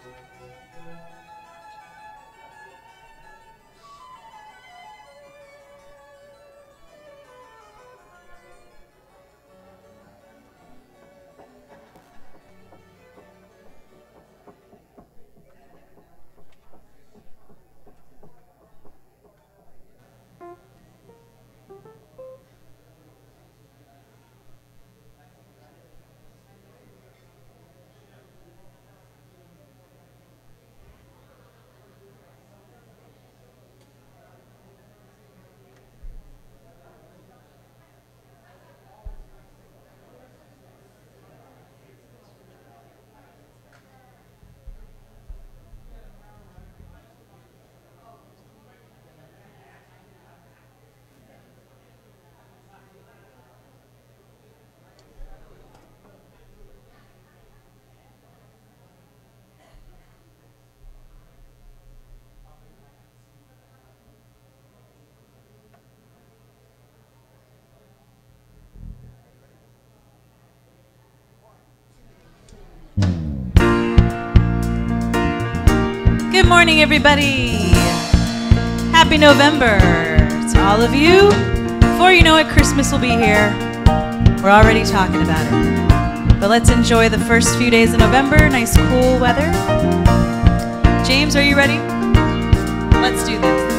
Good morning, everybody. Happy November to all of you. Before you know it, Christmas will be here. We're already talking about it. But let's enjoy the first few days of November. Nice, cool weather. James, are you ready? Let's do this.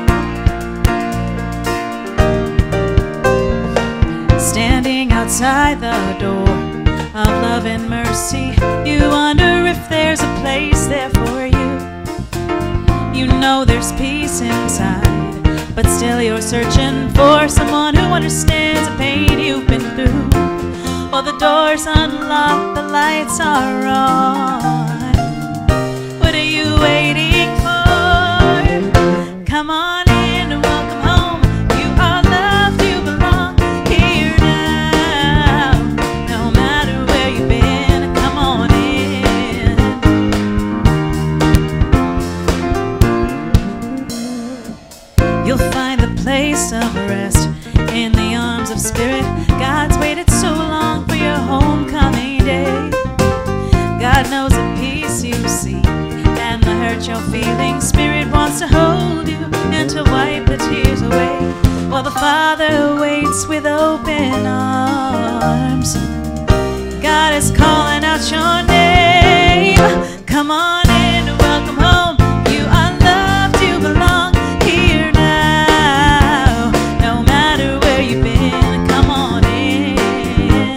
Standing outside the door of love and mercy, you wonder if there's a place there for you. You know there's peace inside, but still you're searching for someone who understands the pain you've been through. Well, the door's unlocked, the lights are on. What are you waiting for? Come on in and welcome home. You are loved, you belong here now. No matter where you've been, come on in. You'll find the place of rest in the arms of Spirit. God's waited so long for your homecoming day. God knows the peace you see and the hurt you're feeling. Spirit wants to hold you and to wipe the tears away. While the Father waits with open arms, God is calling out your name. Come on in and welcome home. You are loved, you belong here now. No matter where you've been, come on in.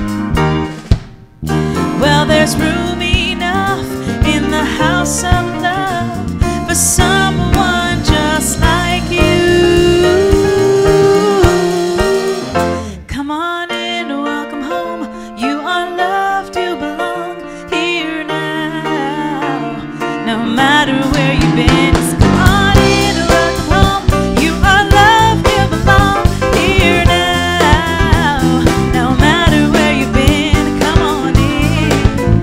Well, there's room enough in the house of love for someone just like you. Come on in, welcome home. You are loved, you belong here now. No matter where you've been, just come on in, welcome home. You are loved, you belong here now. No matter where you've been, come on in.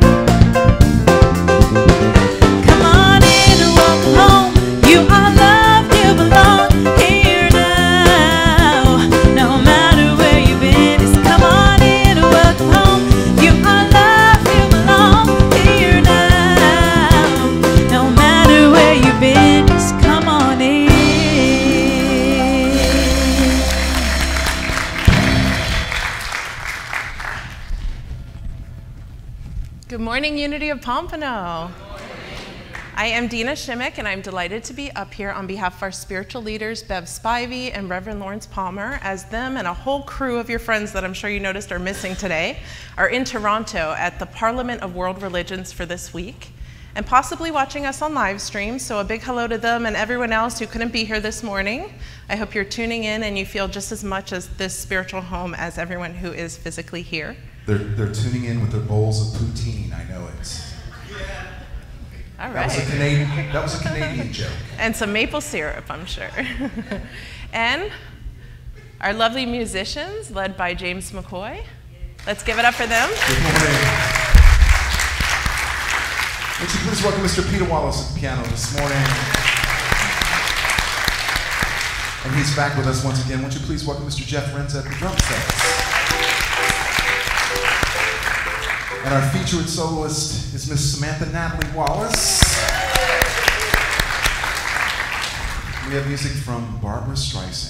Come on in and welcome home. You are loved, you belong here now. No matter where you've been, just come on in and welcome home. You are loved, you belong here now. No matter where you've been, just come on in. Good morning, Unity of Pompano. I am Dina Shimmick, and I'm delighted to be up here on behalf of our spiritual leaders, Bev Spivey and Reverend Lawrence Palmer, as them and a whole crew of your friends that I'm sure you noticed are missing today are in Toronto at the Parliament of World Religions for this week, and possibly watching us on live stream. So a big hello to them and everyone else who couldn't be here this morning. I hope you're tuning in and you feel just as much as this spiritual home as everyone who is physically here. They're tuning in with their bowls of poutine, I know it. All That right. was a Canadian joke. And some maple syrup, I'm sure. And our lovely musicians, led by James McCoy. Let's give it up for them. Good morning. Would you please welcome Mr. Peter Wallace at the piano this morning? And he's back with us once again. Would you please welcome Mr. Jeff Renz at the drum sets? And our featured soloist is Miss Samantha Natalie Wallace. We have music from Barbara Streisand.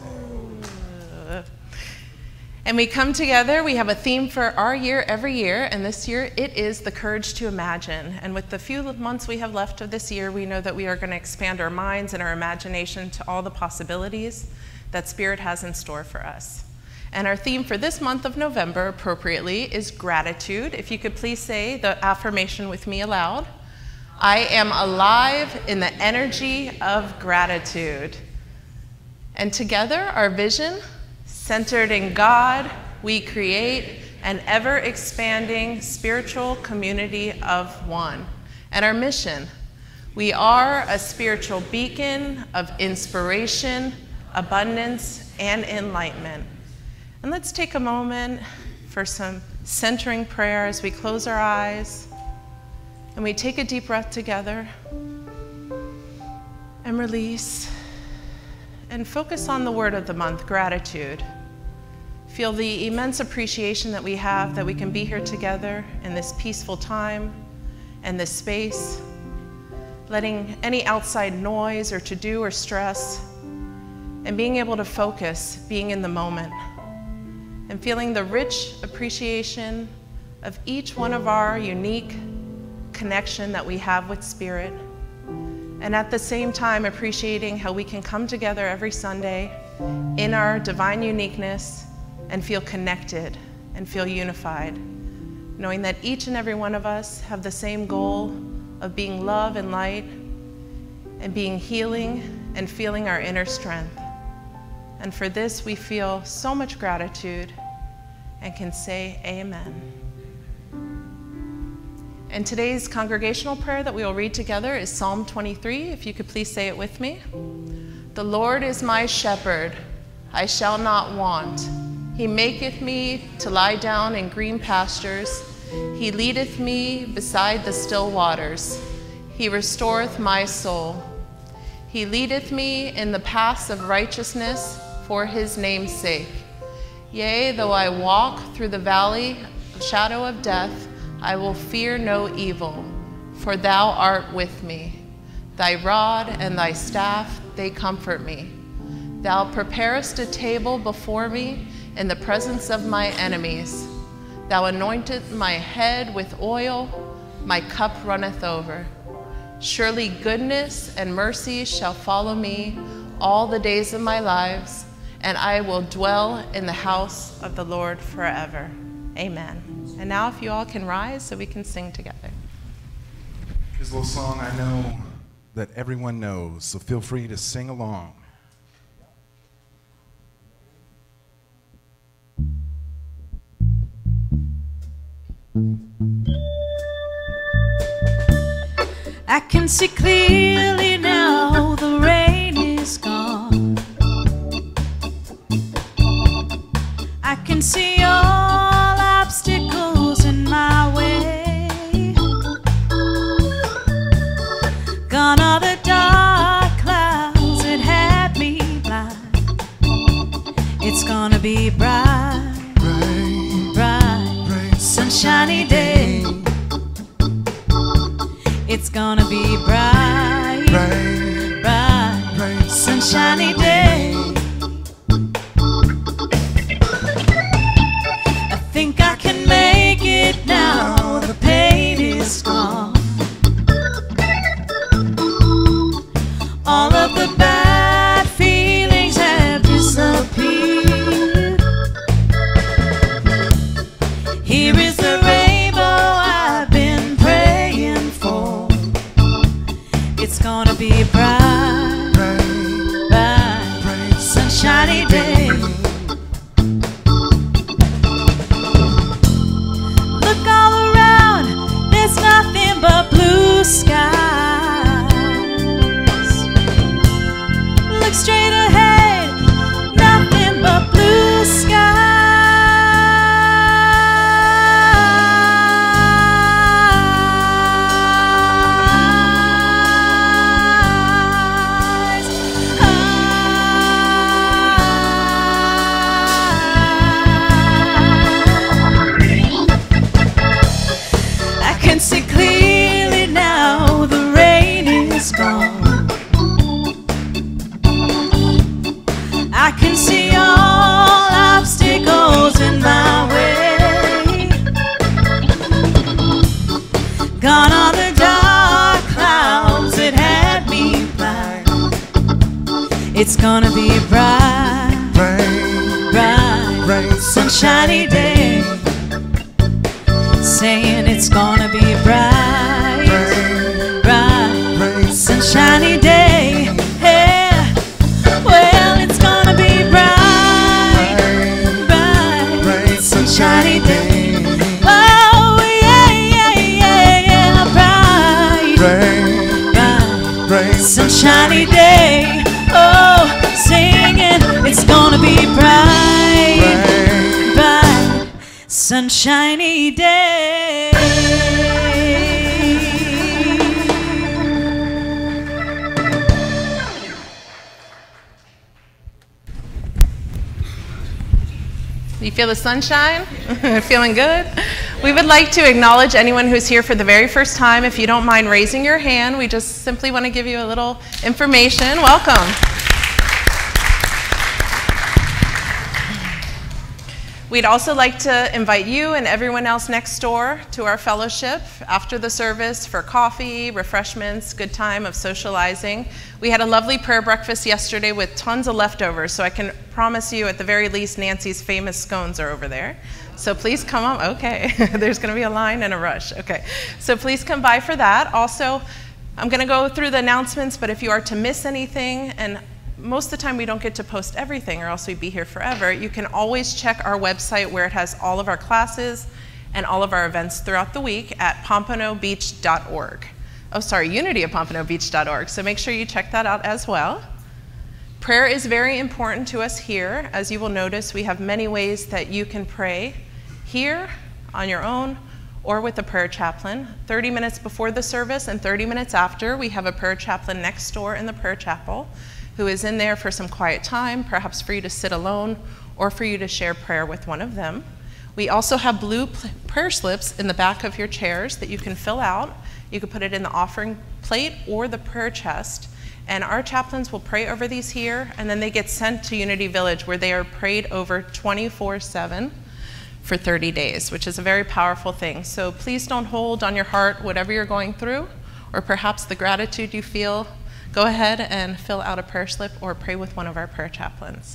And we come together, we have a theme for our year every year, and this year it is the courage to imagine. And with the few months we have left of this year, we know that we are going to expand our minds and our imagination to all the possibilities that Spirit has in store for us. And our theme for this month of November, appropriately, is gratitude. If you could please say the affirmation with me aloud. I am alive in the energy of gratitude. And together, our vision, centered in God, we create an ever-expanding spiritual community of one. And our mission, we are a spiritual beacon of inspiration, abundance, and enlightenment. And let's take a moment for some centering prayer as we close our eyes and we take a deep breath together and release and focus on the word of the month, gratitude. Feel the immense appreciation that we have that we can be here together in this peaceful time and this space, letting any outside noise or to-do or stress, and being able to focus, being in the moment, and feeling the rich appreciation of each one of our unique connection that we have with Spirit, and at the same time appreciating how we can come together every Sunday in our divine uniqueness and feel connected and feel unified, knowing that each and every one of us have the same goal of being love and light and being healing and feeling our inner strength. And for this, we feel so much gratitude and can say amen. And today's congregational prayer that we will read together is Psalm 23. If you could please say it with me. The Lord is my shepherd, I shall not want. He maketh me to lie down in green pastures. He leadeth me beside the still waters. He restoreth my soul. He leadeth me in the paths of righteousness for his name's sake. Yea, though I walk through the valley of shadow of death, I will fear no evil, for thou art with me. Thy rod and thy staff, they comfort me. Thou preparest a table before me in the presence of my enemies. Thou anointest my head with oil, my cup runneth over. Surely goodness and mercy shall follow me all the days of my lives, and I will dwell in the house of the Lord forever. Amen. And now if you all can rise so we can sing together. Here's a little song I know that everyone knows, so feel free to sing along. I can see clearly now, the rain is gone. I can see all obstacles in my way. Gone are the dark clouds that had me blind. It's gonna be bright, bright, sunshiny day. It's gonna be bright, bright, sunshiny day. I think I can make it now, the pain is gone. All of the bad feelings have disappeared. Here is the rainbow I've been praying for. on the dark clouds that had me blind. It's gonna be a bright, bright, sunshiny day. Saying it's gonna be a bright, bright, sunshiny day. Yeah. Well, it's gonna be bright, bright, sunshiny day. Oh, yeah, yeah, yeah, yeah. Bright, bright, sunshiny day. Oh, singing, it's gonna be bright, bright, sunshiny day. You feel the sunshine? Feeling good? We would like to acknowledge anyone who's here for the very first time. If you don't mind raising your hand, we just simply want to give you a little information. Welcome. We'd also like to invite you and everyone else next door to our fellowship after the service for coffee, refreshments, good time of socializing. We had a lovely prayer breakfast yesterday with tons of leftovers, so I can promise you at the very least Nancy's famous scones are over there. So please come on. Okay, there's going to be a line and a rush. Okay, so please come by for that. Also, I'm going to go through the announcements, but if you are to miss anything, and most of the time we don't get to post everything or else we'd be here forever, you can always check our website where it has all of our classes and all of our events throughout the week at pompanobeach.org. Oh, sorry, unityofpompanobeach.org. So make sure you check that out as well. Prayer is very important to us here. As you will notice, we have many ways that you can pray here on your own or with a prayer chaplain. 30 minutes before the service and 30 minutes after, we have a prayer chaplain next door in the prayer chapel who is in there for some quiet time, perhaps for you to sit alone or for you to share prayer with one of them. We also have blue prayer slips in the back of your chairs that you can fill out. You can put it in the offering plate or the prayer chest. And our chaplains will pray over these here, and then they get sent to Unity Village where they are prayed over 24/7 for 30 days, which is a very powerful thing. So please don't hold on your heart whatever you're going through, or perhaps the gratitude you feel. Go ahead and fill out a prayer slip or pray with one of our prayer chaplains.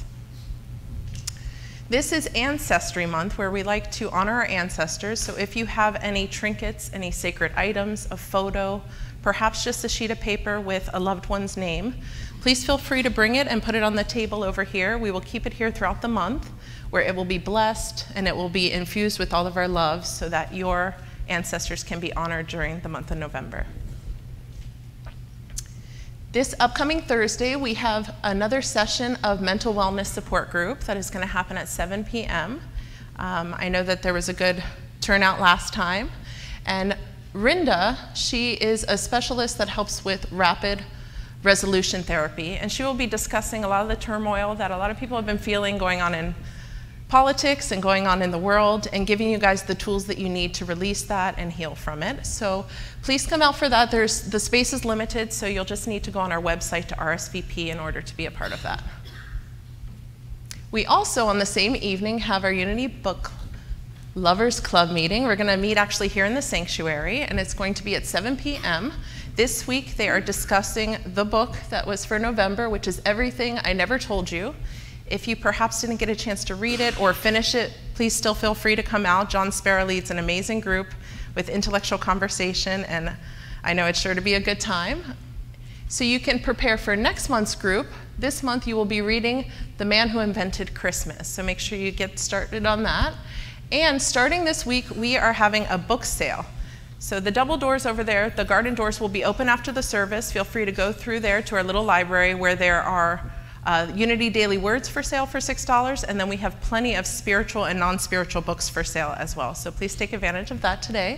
This is Ancestry Month, where we like to honor our ancestors. So if you have any trinkets, any sacred items, a photo, perhaps just a sheet of paper with a loved one's name, please feel free to bring it and put it on the table over here. We will keep it here throughout the month, where it will be blessed and it will be infused with all of our love so that your ancestors can be honored during the month of November. This upcoming Thursday, we have another session of mental wellness support group that is going to happen at 7 p.m. I know that there was a good turnout last time. And Rinda, she is a specialist that helps with rapid resolution therapy. And she will be discussing a lot of the turmoil that a lot of people have been feeling going on in politics and going on in the world, and giving you guys the tools that you need to release that and heal from it. So please come out for that. The space is limited, so you'll just need to go on our website to RSVP in order to be a part of that. We also, on the same evening, have our Unity Book Lovers Club meeting. We're going to meet actually here in the sanctuary, and it's going to be at 7 p.m. This week, they are discussing the book that was for November, which is Everything I Never Told You. If you perhaps didn't get a chance to read it or finish it, please still feel free to come out. John Sparrow leads an amazing group with intellectual conversation, and I know it's sure to be a good time. So you can prepare for next month's group. This month you will be reading The Man Who Invented Christmas, so make sure you get started on that. And starting this week, we are having a book sale. So the double doors over there, the garden doors will be open after the service. Feel free to go through there to our little library where there are Unity Daily Words for sale for $6, and then we have plenty of spiritual and non-spiritual books for sale as well. So please take advantage of that today.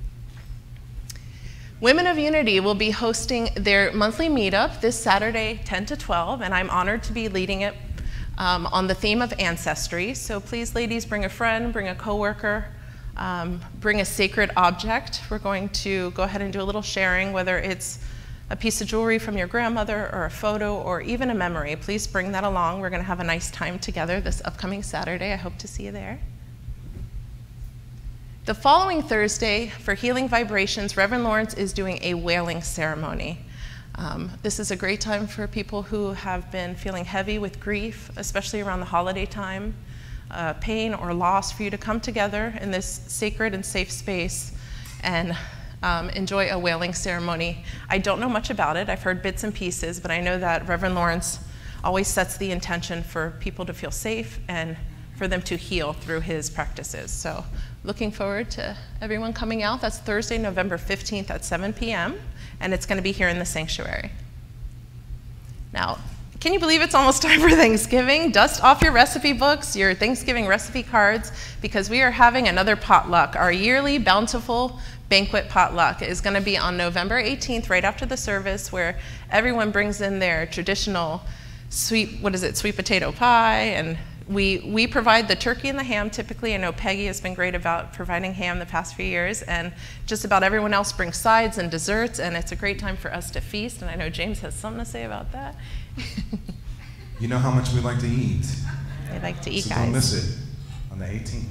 Women of Unity will be hosting their monthly meetup this Saturday, 10 to 12, and I'm honored to be leading it on the theme of ancestry. So please, ladies, bring a friend, bring a coworker, bring a sacred object. We're going to go ahead and do a little sharing, whether it's a piece of jewelry from your grandmother or a photo or even a memory. Please bring that along. We're going to have a nice time together this upcoming Saturday. I hope to see you there. The following Thursday, for Healing Vibrations, Reverend Lawrence is doing a wailing ceremony. This is a great time for people who have been feeling heavy with grief, especially around the holiday time, pain or loss, for you to come together in this sacred and safe space and enjoy a wailing ceremony. I don't know much about it. I've heard bits and pieces, but I know that Reverend Lawrence always sets the intention for people to feel safe and for them to heal through his practices. So looking forward to everyone coming out. That's Thursday, November 15th at 7 p.m., and it's going to be here in the sanctuary. Now, can you believe it's almost time for Thanksgiving? Dust off your recipe books, your Thanksgiving recipe cards, because we are having another potluck. Our yearly bountiful banquet potluck is going to be on November 18th, right after the service, where everyone brings in their traditional sweet potato pie, and we provide the turkey and the ham typically. I know Peggy has been great about providing ham the past few years, and just about everyone else brings sides and desserts, and it's a great time for us to feast, and I know James has something to say about that. You know how much we like to eat. We like to eat, so guys. Don't miss it on the 18th.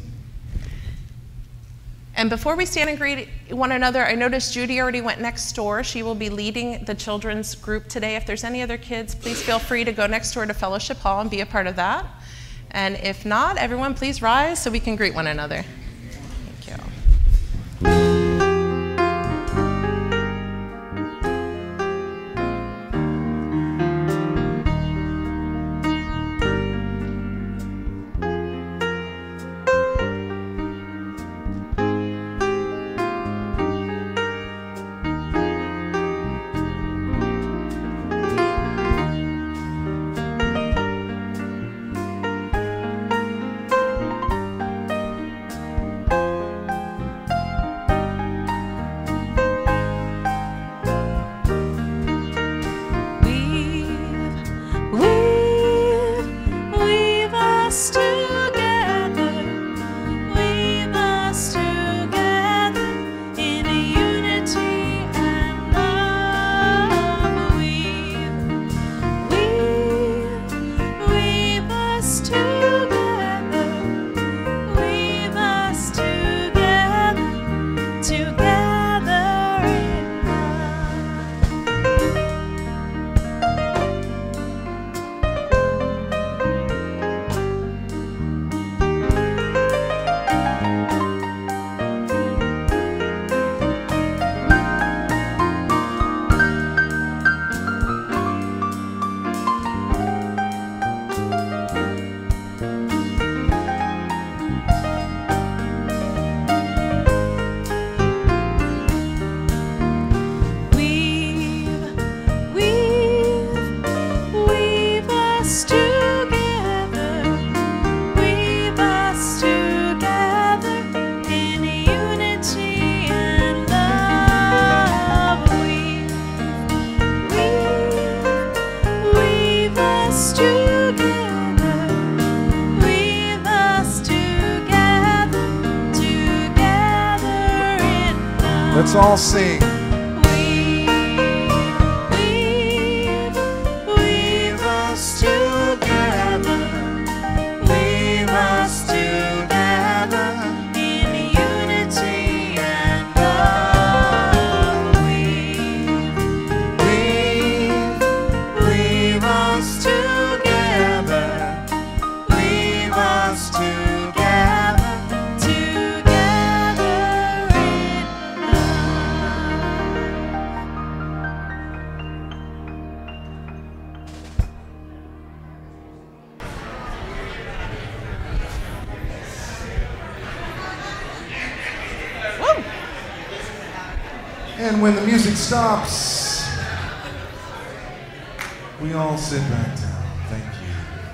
And before we stand and greet one another, I noticed Judy already went next door. She will be leading the children's group today. If there's any other kids, please feel free to go next door to Fellowship Hall and be a part of that. And if not, everyone please rise so we can greet one another. Thank you. Let's all sing. Weave us together. Weave us together in unity and love. Weave us together. Weave us together. Together in Woo! And when the music stops, we all sit back down. Thank you.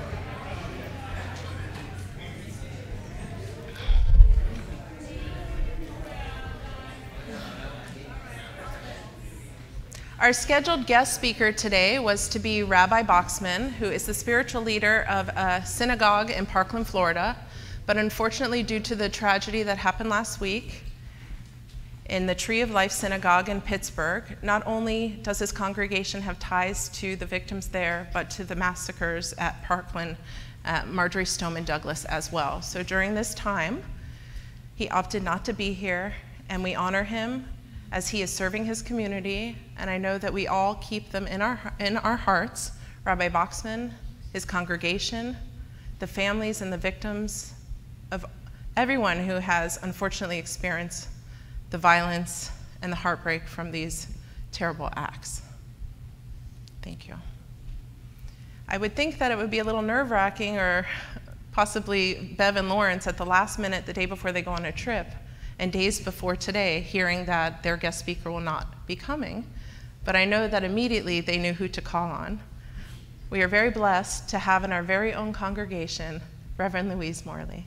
Our scheduled guest speaker today was to be Rabbi Boxman, who is the spiritual leader of a synagogue in Parkland, Florida. But unfortunately, due to the tragedy that happened last week in the Tree of Life Synagogue in Pittsburgh, not only does his congregation have ties to the victims there, but to the massacres at Parkland, Marjorie Stoneman Douglas as well. So during this time, He opted not to be here, and we honor him as he is serving his community, and I know that we all keep them in our hearts, Rabbi Boxman, his congregation, the families and the victims of everyone who has unfortunately experienced the violence and the heartbreak from these terrible acts. Thank you. I would think that it would be a little nerve-wracking, or possibly Bev and Lawrence at the last minute, the day before they go on a trip, and days before today, hearing that their guest speaker will not be coming. But I know that immediately they knew who to call on. We are very blessed to have in our very own congregation, Reverend Louise Morley.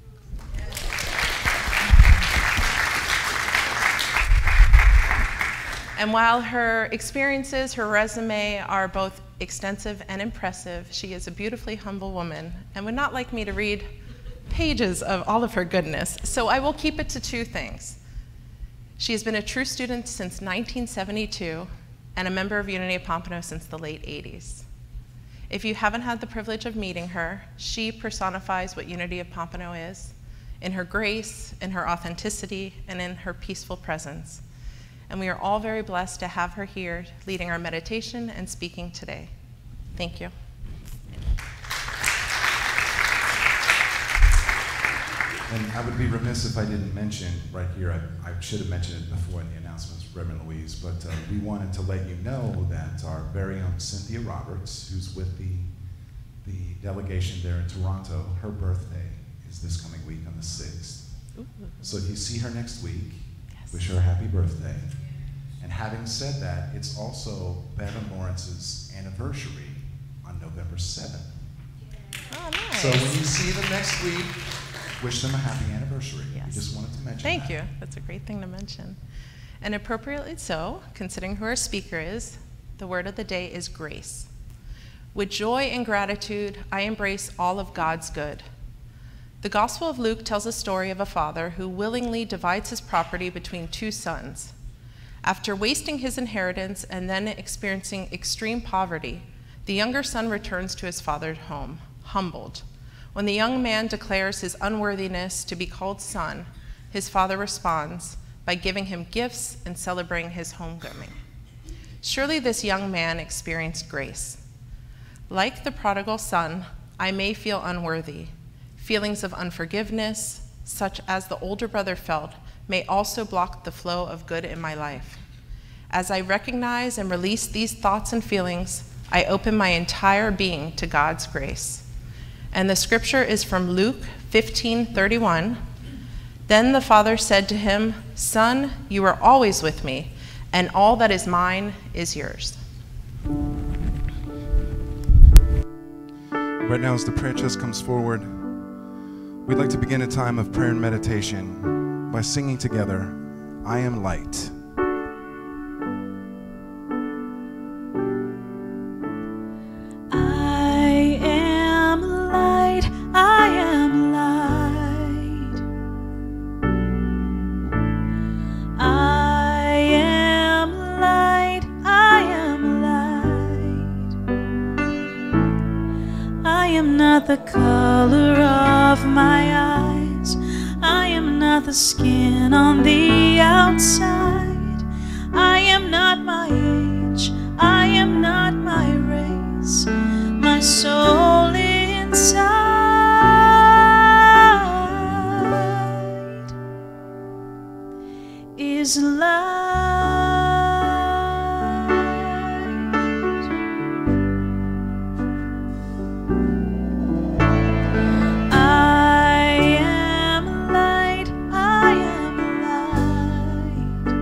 And while her experiences, her resume are both extensive and impressive, she is a beautifully humble woman and would not like me to read pages of all of her goodness. So I will keep it to two things. She has been a true student since 1972 and a member of Unity of Pompano since the late 80s. If you haven't had the privilege of meeting her, she personifies what Unity of Pompano is in her grace, in her authenticity, and in her peaceful presence. And we are all very blessed to have her here leading our meditation and speaking today. Thank you. And I would be remiss if I didn't mention right here, I should have mentioned it before in the announcements, Reverend Louise, but we wanted to let you know that our very own Cynthia Roberts, who's with the delegation there in Toronto, her birthday is this coming week on the 6th. Ooh. So if you see her next week, yes, wish her a happy birthday. And having said that, it's also Bev and Lawrence's anniversary on November 7th. Oh, nice. So when you see them next week, wish them a happy anniversary. Yes. We just wanted to mention Thank that. you. That's a great thing to mention. And appropriately so, considering who our speaker is, the word of the day is grace. With joy and gratitude, I embrace all of God's good. The Gospel of Luke tells a story of a father who willingly divides his property between two sons. After wasting his inheritance and then experiencing extreme poverty, the younger son returns to his father's home, humbled. When the young man declares his unworthiness to be called son, his father responds by giving him gifts and celebrating his homecoming. Surely this young man experienced grace. Like the prodigal son, I may feel unworthy. Feelings of unforgiveness, such as the older brother felt, may also block the flow of good in my life. As I recognize and release these thoughts and feelings, I open my entire being to God's grace. And the scripture is from Luke 15:31. Then the father said to him, "Son, you are always with me, and all that is mine is yours." Right now, as the prayer chest comes forward, we'd like to begin a time of prayer and meditation by singing together, "I Am Light." I am light, I am light. I am light, I am light. I am not the color of my eyes. I am not the skin on the outside. I am not my age. I am not my race. My soul inside is light. I am light, I am light.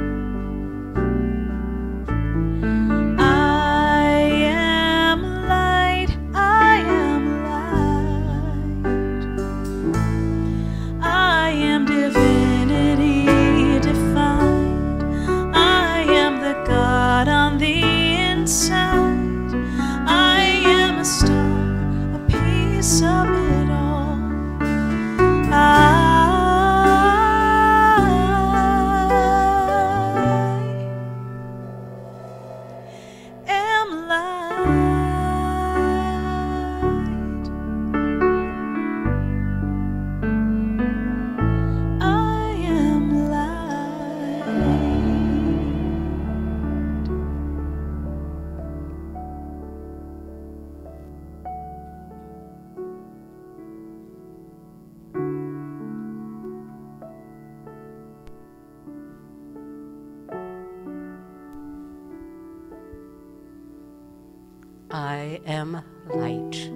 I am light.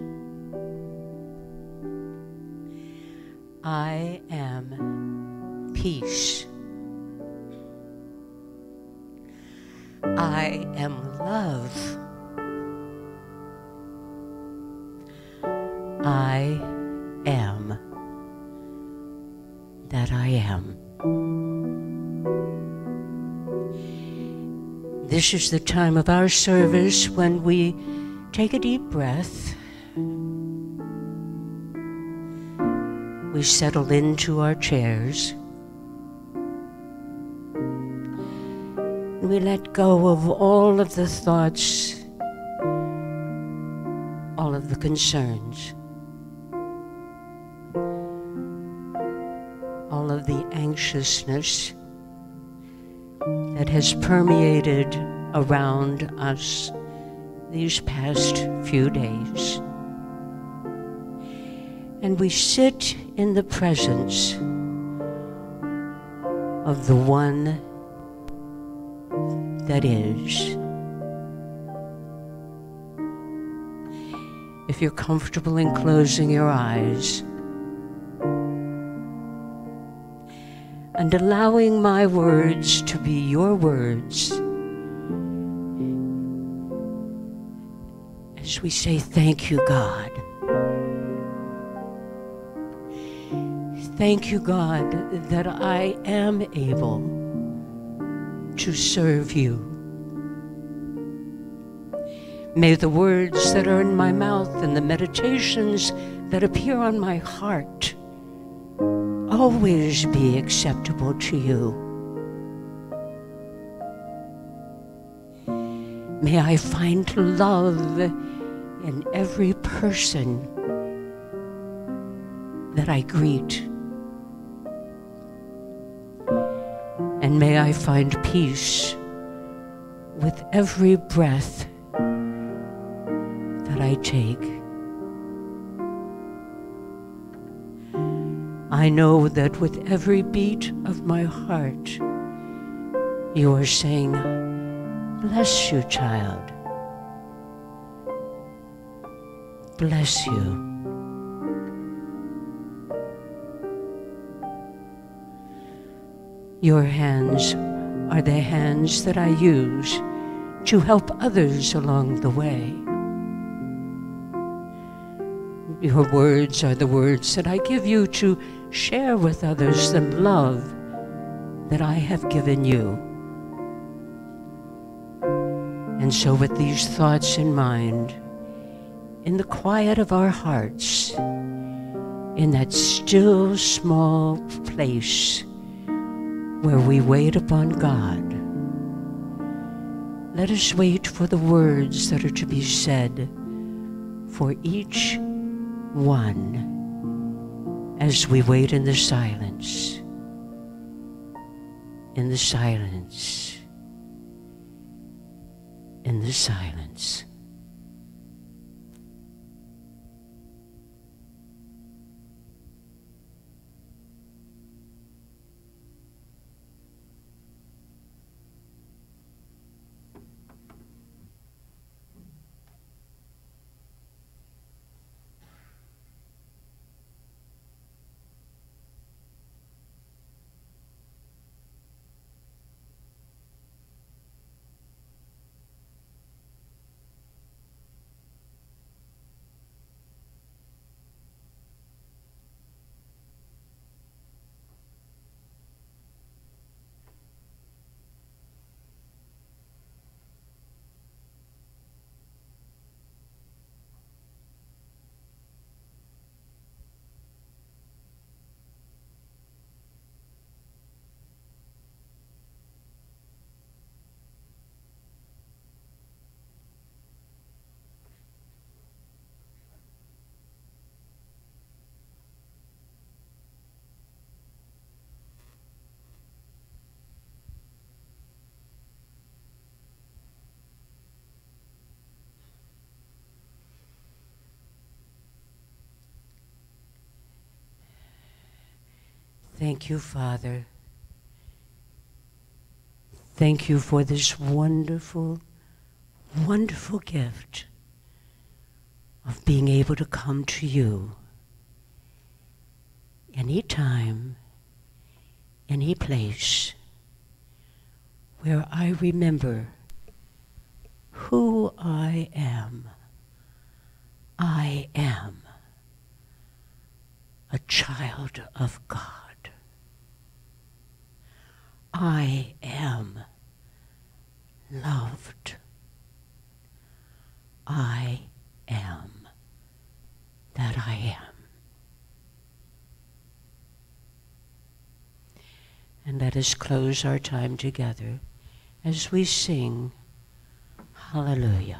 I am peace. I am love. I am that I am. This is the time of our service when we take a deep breath. We settle into our chairs. We let go of all of the thoughts, all of the concerns, all of the anxiousness that has permeated around us these past few days. And we sit in the presence of the one that is. If you're comfortable in closing your eyes and allowing my words to be your words, as we say, thank you, God. Thank you, God, that I am able to serve you. May the words that are in my mouth and the meditations that appear on my heart always be acceptable to you. May I find love in every person that I greet. And may I find peace with every breath that I take. I know that with every beat of my heart, you are saying, bless you, child. Bless you. Your hands are the hands that I use to help others along the way. Your words are the words that I give you to share with others the love that I have given you. And so with these thoughts in mind, in the quiet of our hearts, in that still small place where we wait upon God, let us wait for the words that are to be said for each one as we wait in the silence, in the silence, in the silence. Thank you, Father. Thank you for this wonderful, wonderful gift of being able to come to you anytime, any place, where I remember who I am. I am a child of God. I am loved. I am that I am. And let us close our time together as we sing Hallelujah.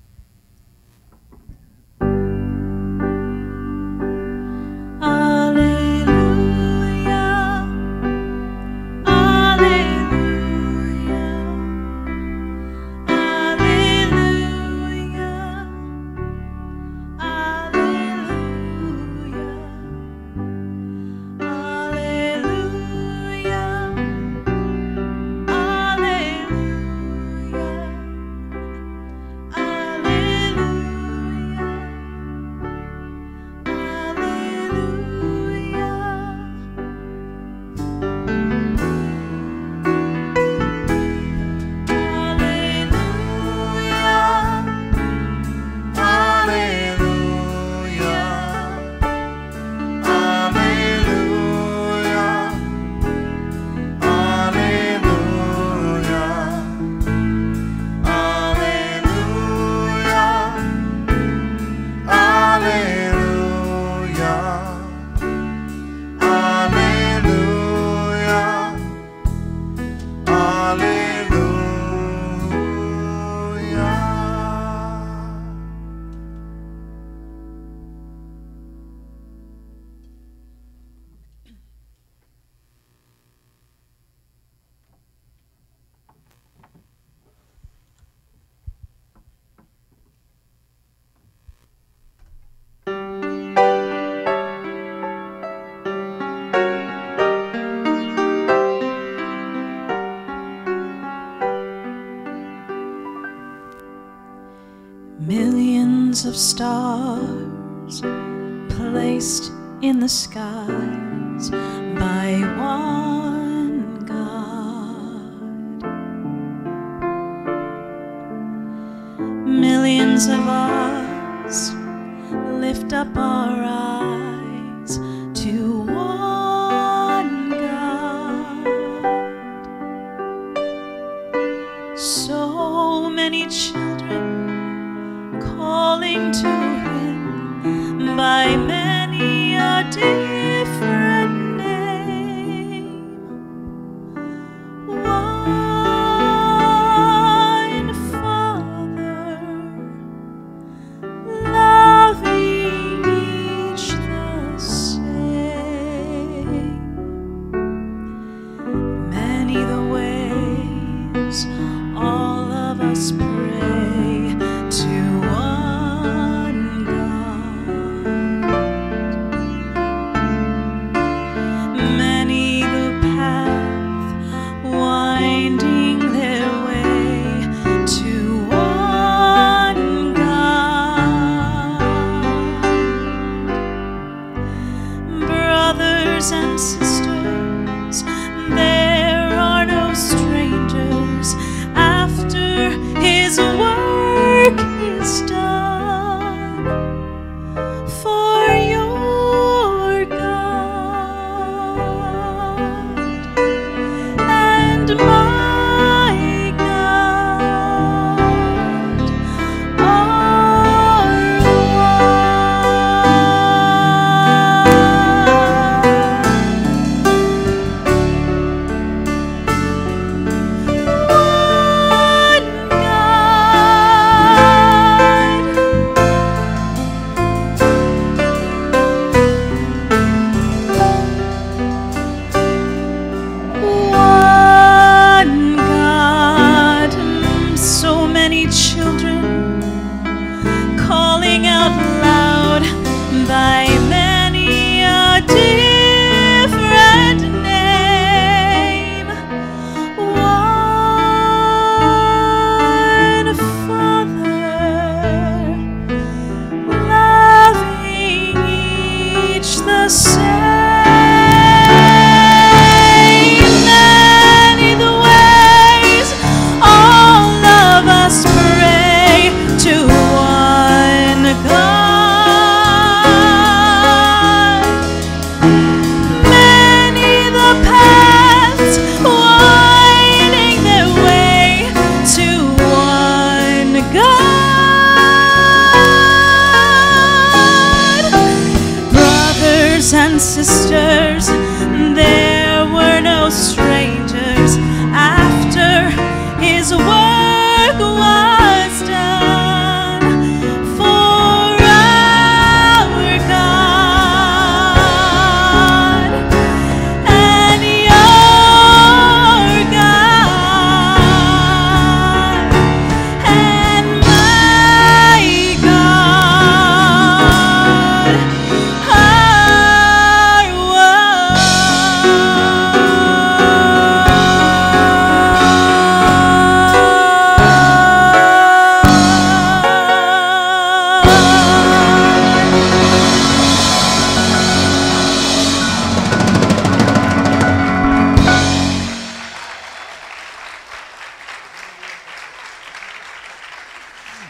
Millions of stars placed in the skies by one God. Millions of us lift up our eyes to one God. So many children calling to him by many a different name. One Father, loving each the same. Many the ways all of us pray to one God. Many the path winding their way to one God. Brothers and sisters, there are no strangers after his work is done, for your God and my God are one God. One God. So many children calling out loud by many a different name. One Father,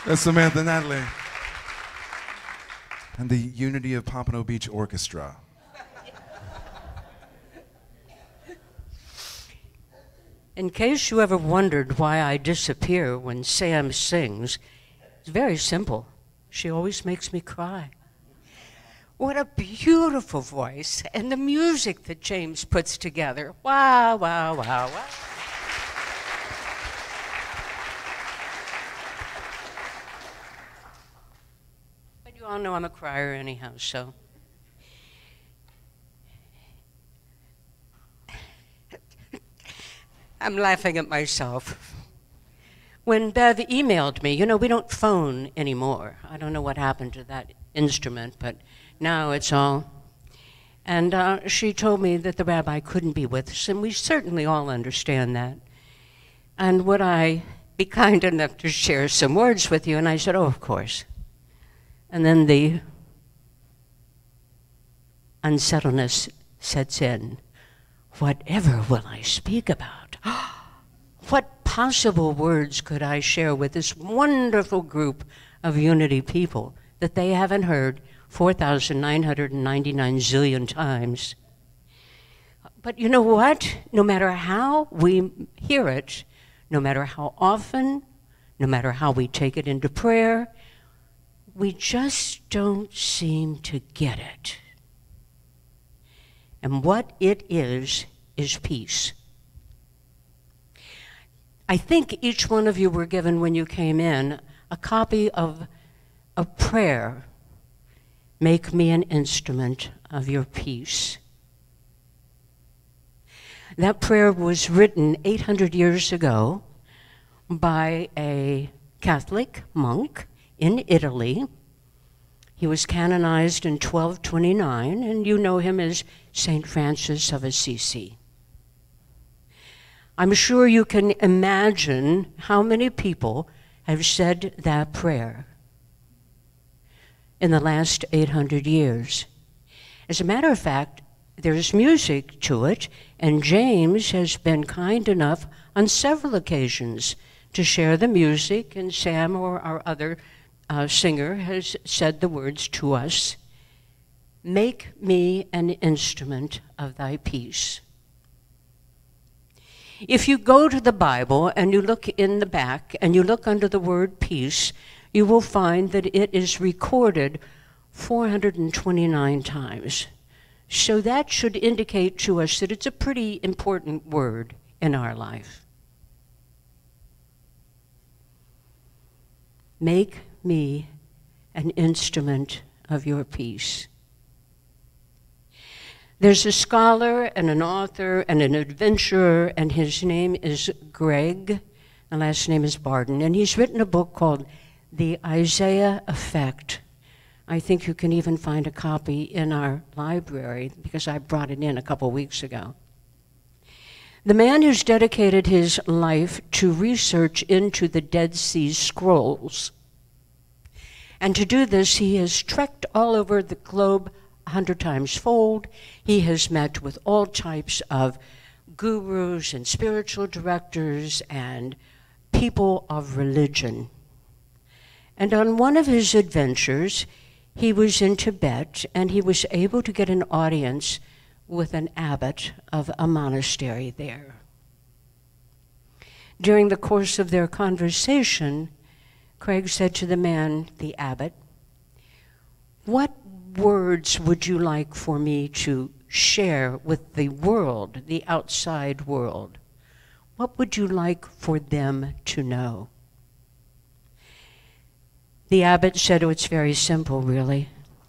That's Samantha Natalie. And the Unity of Pompano Beach Orchestra. In case you ever wondered why I disappear when Sam sings, it's very simple. She always makes me cry. What a beautiful voice, and the music that James puts together. Wow, wow, wow, wow. But you all know I'm a crier anyhow, so. I'm laughing at myself. When Bev emailed me, you know, we don't phone anymore. I don't know what happened to that instrument, but now it's all. And she told me that the rabbi couldn't be with us, and we certainly all understand that. And would I be kind enough to share some words with you? And I said, oh, of course. And then the unsettledness sets in. Whatever will I speak about? What possible words could I share with this wonderful group of Unity people that they haven't heard 4,999 zillion times? But you know what? No matter how we hear it, no matter how often, no matter how we take it into prayer, we just don't seem to get it. And what it is peace. I think each one of you were given, when you came in, a copy of a prayer. Make me an instrument of your peace. That prayer was written 800 years ago by a Catholic monk in Italy. He was canonized in 1229, and you know him as St. Francis of Assisi. I'm sure you can imagine how many people have said that prayer in the last 800 years. As a matter of fact, there's music to it, and James has been kind enough on several occasions to share the music, and Sam, or our other singer, has said the words to us. Make me an instrument of thy peace. If you go to the Bible and you look in the back and you look under the word peace, you will find that it is recorded 429 times. So that should indicate to us that it's a pretty important word in our life. Make me an instrument of your peace. There's a scholar and an author and an adventurer, and his name is Greg, and last name is Barden, and he's written a book called The Isaiah Effect. I think you can even find a copy in our library because I brought it in a couple weeks ago. The man who's dedicated his life to research into the Dead Sea Scrolls. And to do this, he has trekked all over the globe 100 times fold. He has met with all types of gurus and spiritual directors and people of religion. And on one of his adventures, he was in Tibet, and he was able to get an audience with an abbot of a monastery there. During the course of their conversation, Craig said to the man, the abbot, "What words would you like for me to share with the world, the outside world? What would you like for them to know?" The abbot said, "Oh, it's very simple, really."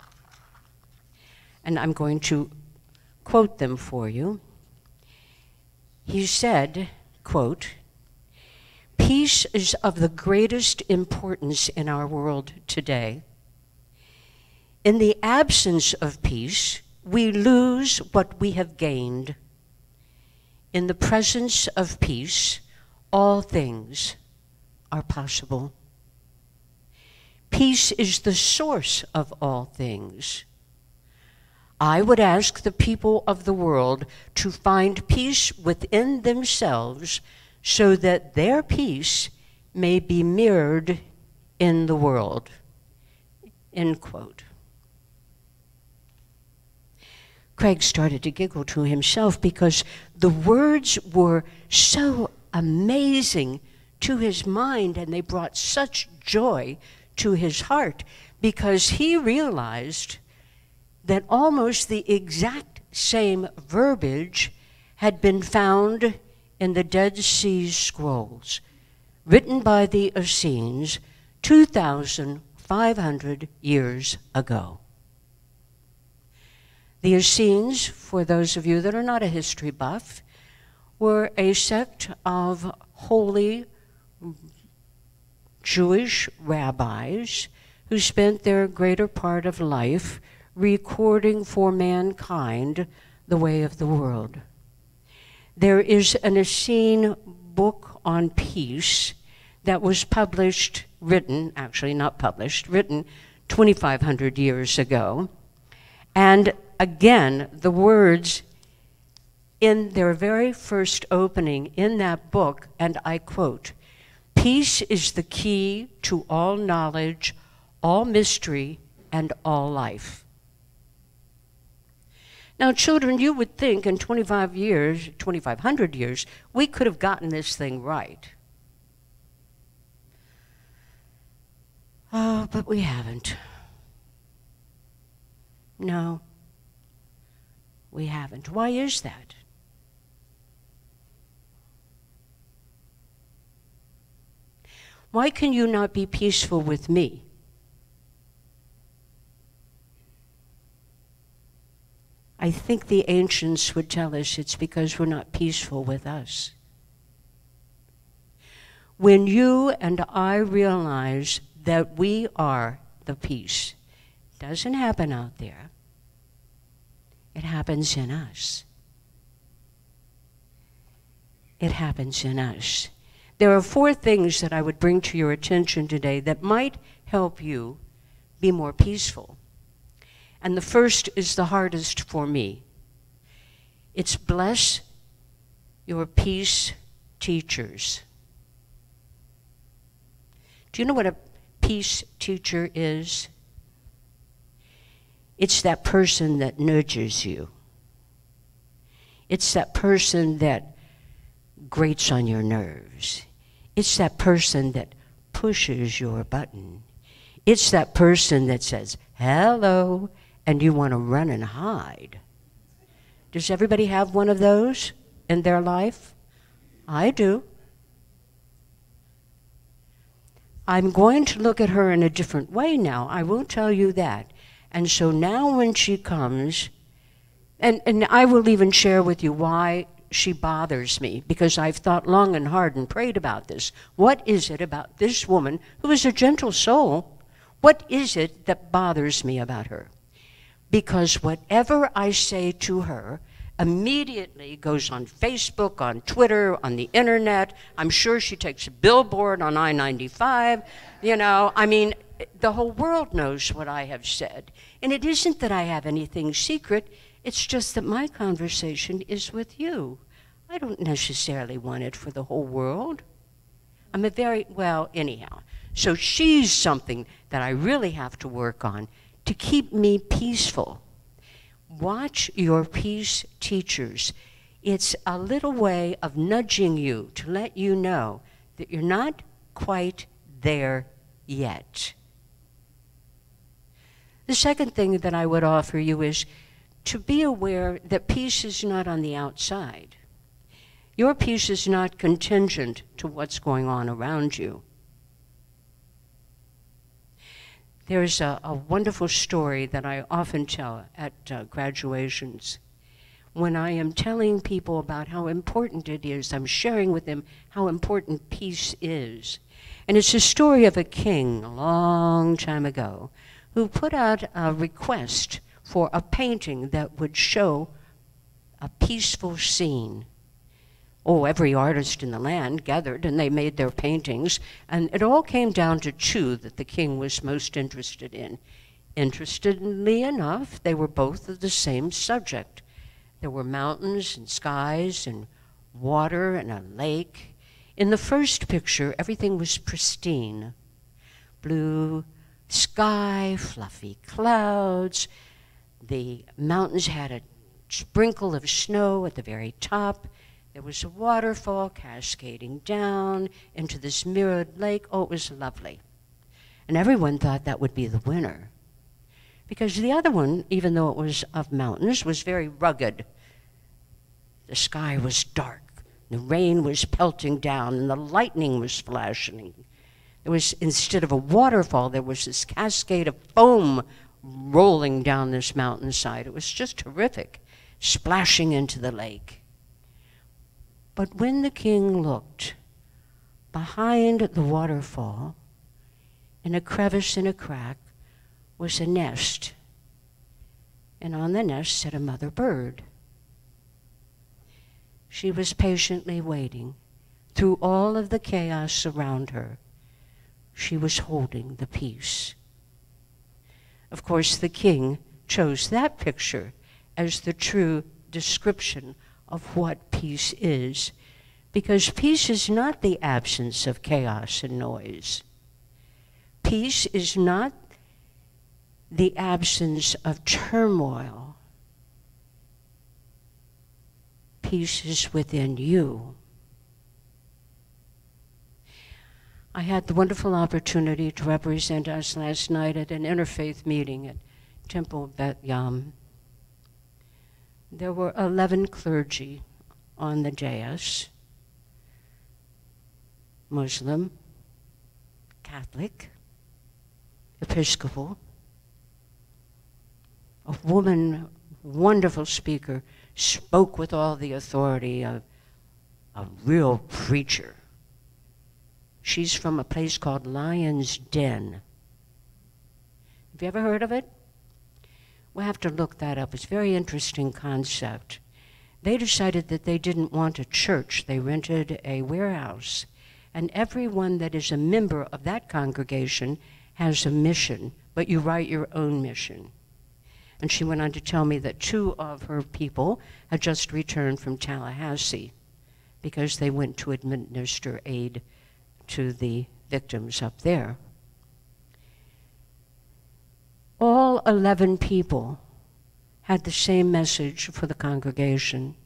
And I'm going to quote them for you. He said, quote, "Peace is of the greatest importance in our world today. In the absence of peace, we lose what we have gained. In the presence of peace, all things are possible. Peace is the source of all things. I would ask the people of the world to find peace within themselves so that their peace may be mirrored in the world, end quote. Craig started to giggle to himself because the words were so amazing to his mind, and they brought such joy to his heart, because he realized that almost the exact same verbiage had been found in the Dead Sea Scrolls, written by the Essenes 2,500 years ago. The Essenes, for those of you that are not a history buff, were a sect of holy Jewish rabbis who spent their greater part of life recording for mankind the way of the world. There is an Essene book on peace that was published, written 2,500 years ago. And again, the words in their very first opening in that book, and I quote, "Peace is the key to all knowledge, all mystery, and all life." Now, children, you would think in 2,500 years, we could have gotten this thing right. Oh, but we haven't. No, we haven't. Why is that? Why can you not be peaceful with me? I think the ancients would tell us it's because we're not peaceful with us. When you and I realize that we are the peace, it doesn't happen out there. It happens in us. It happens in us. There are 4 things that I would bring to your attention today that might help you be more peaceful. And the first is the hardest for me. It's bless your peace teachers. Do you know what a peace teacher is? It's that person that nudges you. It's that person that grates on your nerves. It's that person that pushes your button. It's that person that says, hello, and you want to run and hide. Does everybody have one of those in their life? I do. I'm going to look at her in a different way now. I will tell you that. And so now when she comes, and I will even share with you why she bothers me, because I've thought long and hard and prayed about this. What is it about this woman, who is a gentle soul, what is it that bothers me about her? Because whatever I say to her immediately goes on Facebook, on Twitter, on the internet. I'm sure she takes a billboard on I-95. You know, I mean, the whole world knows what I have said. And it isn't that I have anything secret. It's just that my conversation is with you. I don't necessarily want it for the whole world. I'm a very, well, anyhow. So she's something that I really have to work on to keep me peaceful. Watch your peace teachers. It's a little way of nudging you to let you know that you're not quite there yet. The second thing that I would offer you is to be aware that peace is not on the outside. Your peace is not contingent to what's going on around you. There's a wonderful story that I often tell at graduations. When I am telling people about how important it is, I'm sharing with them how important peace is. And it's a story of a king a long time ago who put out a request for a painting that would show a peaceful scene. Oh, every artist in the land gathered and they made their paintings, and it all came down to 2 that the king was most interested in. Interestingly enough, they were both of the same subject. There were mountains and skies and water and a lake. In the first picture, everything was pristine. blue sky, fluffy clouds. The mountains had a sprinkle of snow at the very top. There was a waterfall cascading down into this mirrored lake. Oh, it was lovely. And everyone thought that would be the winner, because the other one, even though it was of mountains, was very rugged. The sky was dark. The rain was pelting down, and the lightning was flashing. There was, instead of a waterfall, there was this cascade of foam rolling down this mountainside. It was just terrific, splashing into the lake. But when the king looked, behind the waterfall, in a crevice in a crack, was a nest. And on the nest sat a mother bird. She was patiently waiting. Through all of the chaos around her, she was holding the peace. Of course, the king chose that picture as the true description of what peace is, because peace is not the absence of chaos and noise. Peace is not the absence of turmoil. Peace is within you. I had the wonderful opportunity to represent us last night at an interfaith meeting at Temple Bet Yam. There were 11 clergy on the dais: Muslim, Catholic, Episcopal. A woman, wonderful speaker, spoke with all the authority of a real preacher. She's from a place called Lion's Den. Have you ever heard of it? We'll have to look that up. It's a very interesting concept. They decided that they didn't want a church. They rented a warehouse. And everyone that is a member of that congregation has a mission, but you write your own mission. And she went on to tell me that 2 of her people had just returned from Tallahassee because they went to administer aid to the victims up there. All 11 people had the same message for the congregation: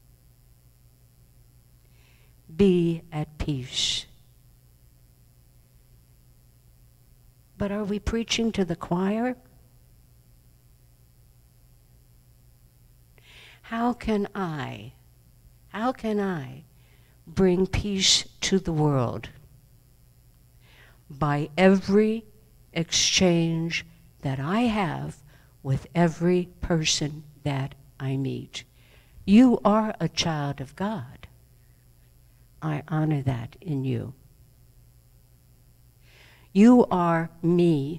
be at peace. But are we preaching to the choir? How can I bring peace to the world? By every exchange that I have with every person that I meet. You are a child of God. I honor that in you. You are me.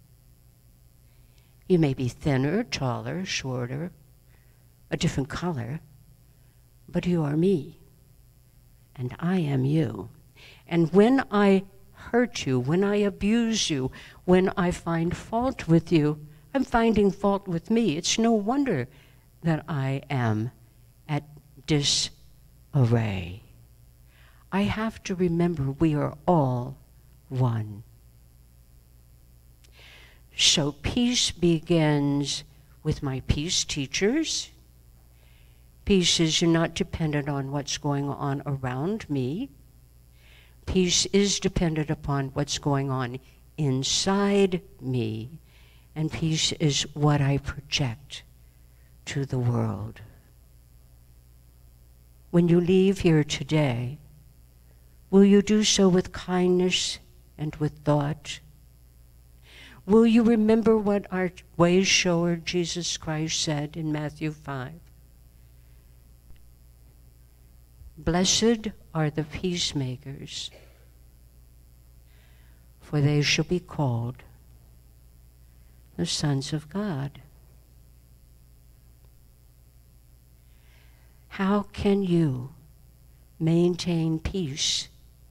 You may be thinner, taller, shorter, a different color, but you are me, and I am you. And when I hurt you, when I abuse you, when I find fault with you, I'm finding fault with me. It's no wonder that I am at disarray. I have to remember we are all one. So peace begins with my peace teachers. Peace is not dependent on what's going on around me. Peace is dependent upon what's going on inside me. And peace is what I project to the world. When you leave here today, will you do so with kindness and with thought? Will you remember what our way shower Jesus Christ said in Matthew 5? Blessed are the peacemakers, for they shall be called the sons of God. How can you maintain peace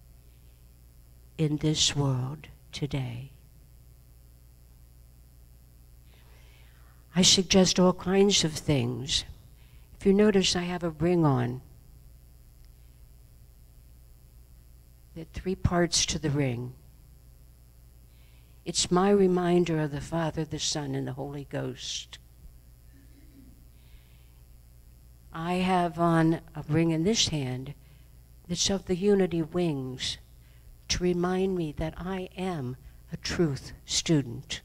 in this world today? I suggest all kinds of things. If you notice, I have a ring on. There are 3 parts to the ring. It's my reminder of the Father, the Son, and the Holy Ghost. I have on a ring in this hand that's of the unity wings to remind me that I am a truth student.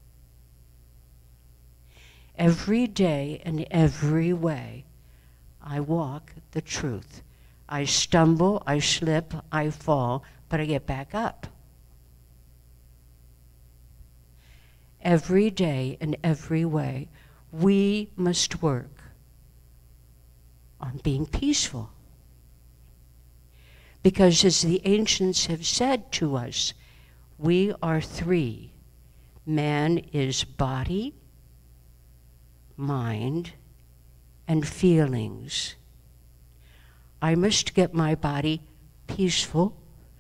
Every day and every way, I walk the truth. I stumble, I slip, I fall, but I get back up. Every day and every way, we must work on being peaceful. Because as the ancients have said to us, we are three. Man is body, mind, and feelings. I must get my body peaceful.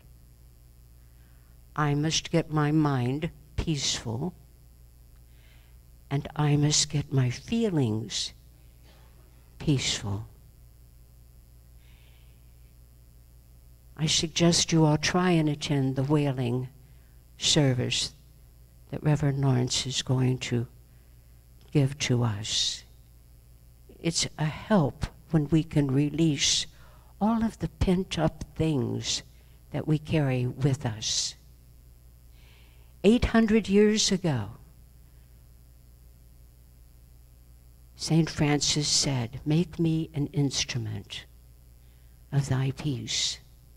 I must get my mind peaceful. And I must get my feelings peaceful. I suggest you all try and attend the wailing service that Reverend Lawrence is going to give to us. It's a help when we can release all of the pent-up things that we carry with us. 800 years ago, St. Francis said, "Make me an instrument of thy peace."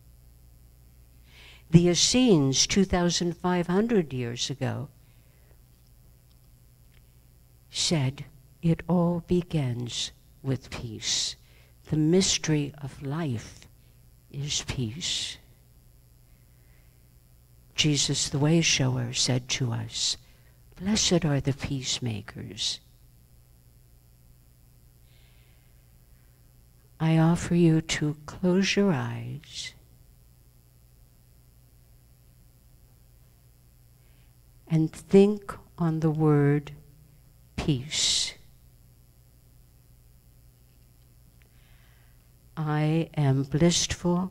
The Essenes, 2,500 years ago, said, "It all begins with peace. The mystery of life is peace." Jesus, the way shower, said to us, "Blessed are the peacemakers." I offer you to close your eyes and think on the word peace. I am blissful.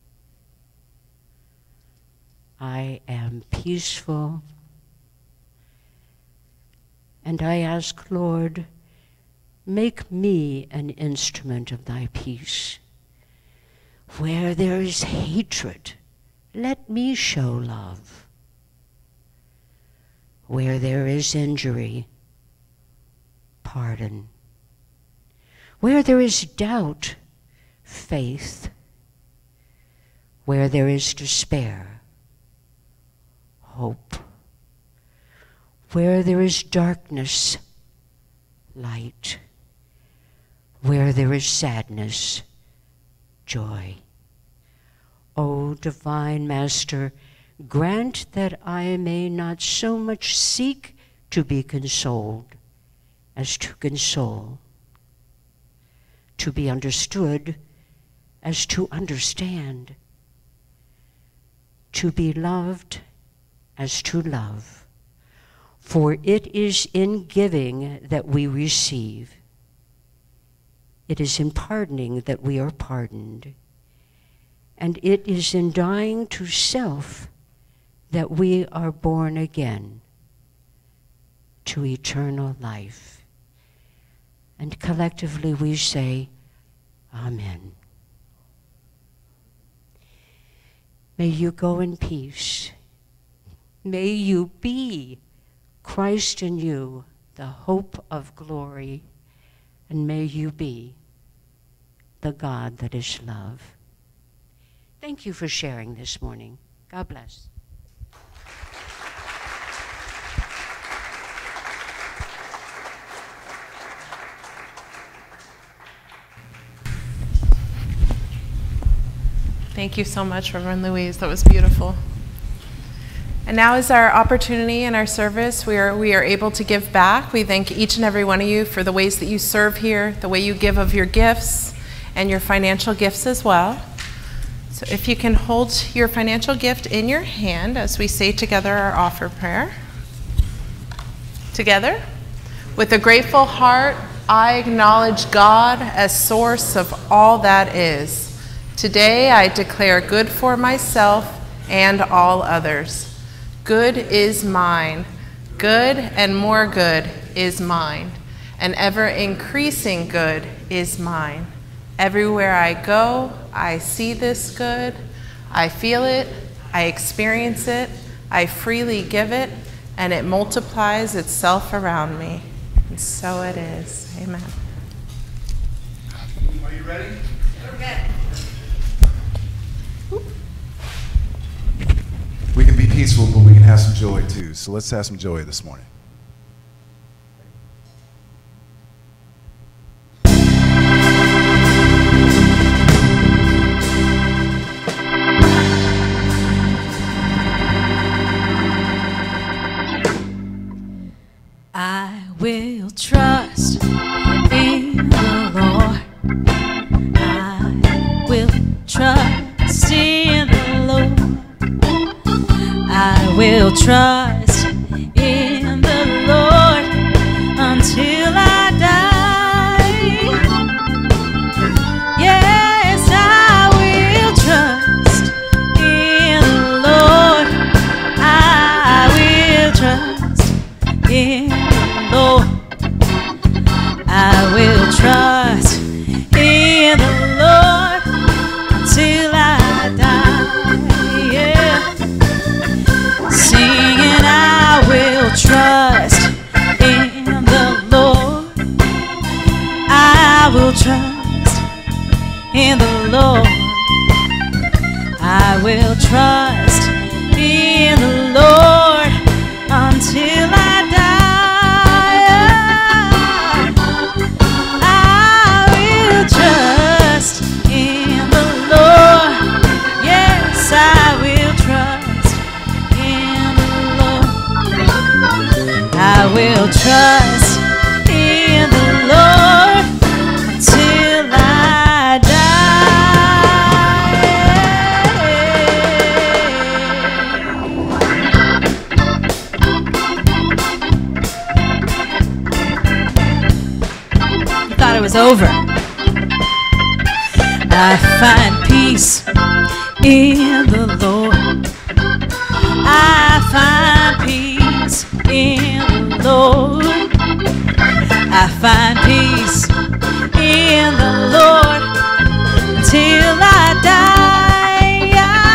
I am peaceful. And I ask, Lord, make me an instrument of thy peace. Where there is hatred, let me show love. Where there is injury, pardon. Where there is doubt, faith. Where there is despair, hope. Where there is darkness, light. Where there is sadness, joy. O divine Master, grant that I may not so much seek to be consoled as to console, to be understood as to understand, to be loved as to love. For it is in giving that we receive. It is in pardoning that we are pardoned. And it is in dying to self that we are born again to eternal life. And collectively we say, Amen. May you go in peace. May you be Christ in you, the hope of glory, and may you be the God that is love. Thank you for sharing this morning. God bless. Thank you so much, Reverend Louise. That was beautiful. And now is our opportunity in our service. We are able to give back. We thank each and every one of you for the ways that you serve here, the way you give of your gifts and your financial gifts as well. So if you can hold your financial gift in your hand as we say together our offer prayer. Together. With a grateful heart, I acknowledge God as source of all that is. Today I declare good for myself and all others. Good is mine. Good and more good is mine. And ever increasing good is mine. Everywhere I go, I see this good. I feel it. I experience it. I freely give it. And it multiplies itself around me. And so it is. Amen. Are you ready? We're ready. We can be peaceful, but we can have some joy too. So let's have some joy this morning. I will trust in the Lord. I will trust in the Lord. I will trust in the Lord until I die. Yes, I will trust in the Lord. I will trust in the Lord. I will trust in the Lord until I die. Yeah. Singing, I will trust in the Lord. I will trust in the Lord. I will trust in the Lord until I die. I will trust in the Lord. Yes, I will trust in the Lord. I will trust in the Lord until I die. You thought it was over. I find peace in the Lord. I find peace in the Lord. I find peace in the Lord till I die.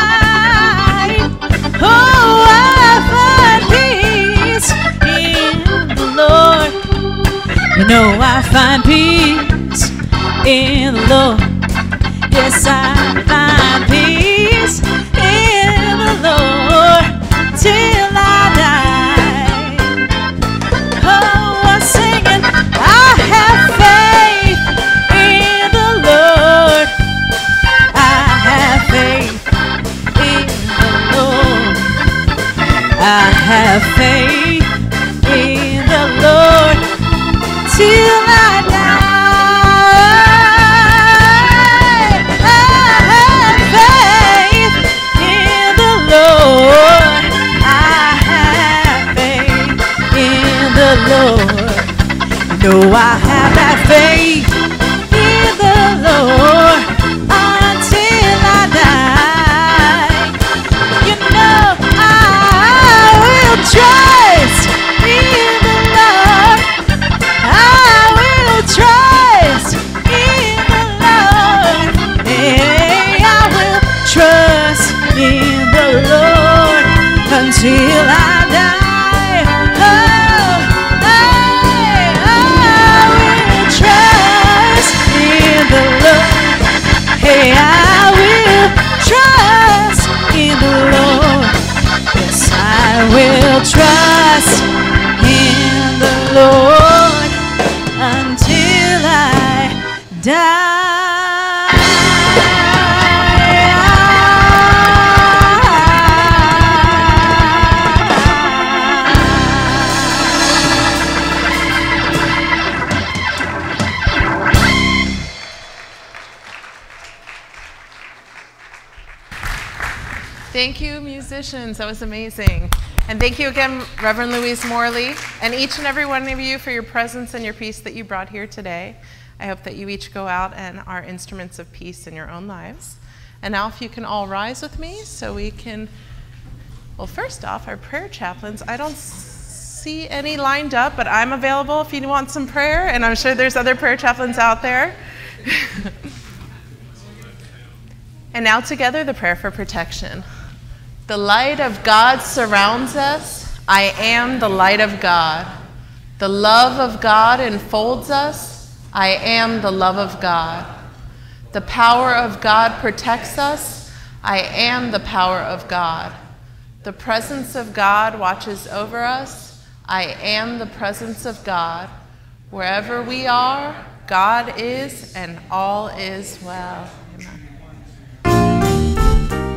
Oh, I find peace in the Lord. You know I find peace in the Lord. Yes, I find peace in the Lord till I die. Oh, I'm singing, I have faith in the Lord. I have faith in the Lord. I have faith in the Lord till I die. No, I have that faith in the Lord until I die. You know I will trust in the Lord. I will trust in the Lord. Hey, I will trust in the Lord until I die. Hey, I will trust in the Lord. Yes, I will trust in the Lord until I die. Thank you, musicians. That was amazing. And thank you again, Reverend Louise Morley, and each and every one of you for your presence and your peace that you brought here today. I hope that you each go out and are instruments of peace in your own lives. And now if you can all rise with me so we can Well, first off, our prayer chaplains, I don't see any lined up, but I'm available if you want some prayer, and I'm sure there's other prayer chaplains out there. And now together, the prayer for protection. The light of God surrounds us. I am the light of God. The love of God enfolds us. I am the love of God. The power of God protects us. I am the power of God. The presence of God watches over us. I am the presence of God. Wherever we are, God is, and all is well. Amen.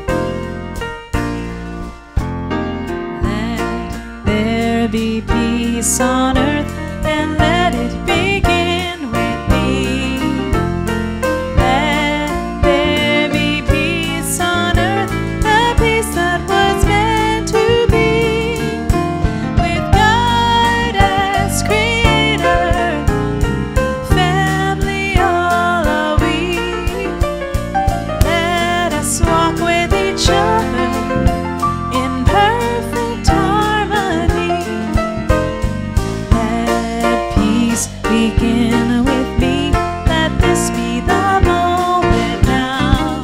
Let there be peace on earth, and let it begin with me. Let there be peace on earth, the peace that was meant to be. With God as creator, family all are we. Let us walk with each other in perfect harmony. Let peace begin with me. Let this be the moment now.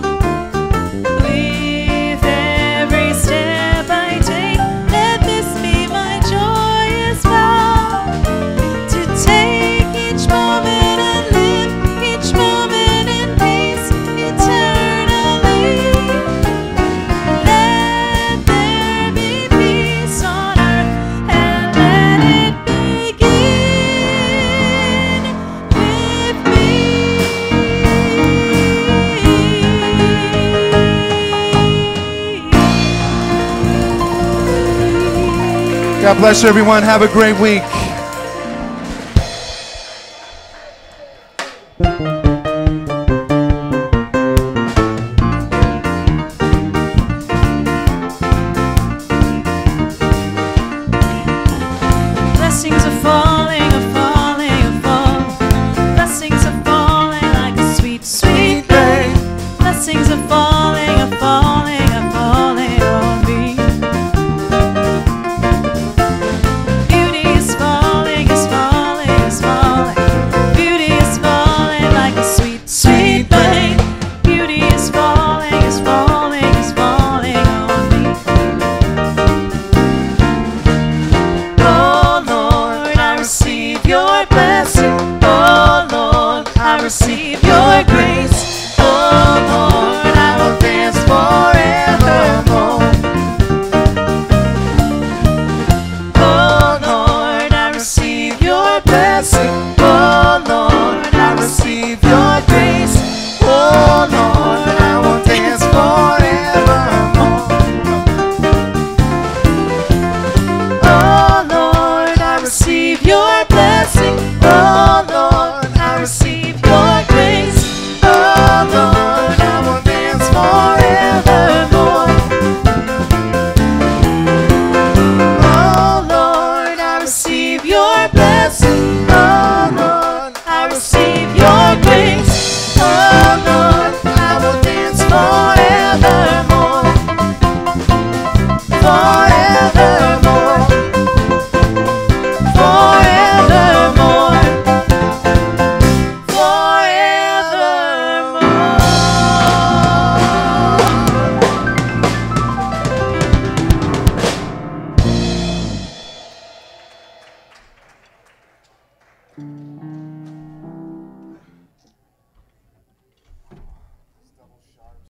With every step I take, let this be my joyous vow. To take each moment and live each moment in peace eternally. Let there be peace on earth, and let it begin with me. God bless you, everyone. Have a great week.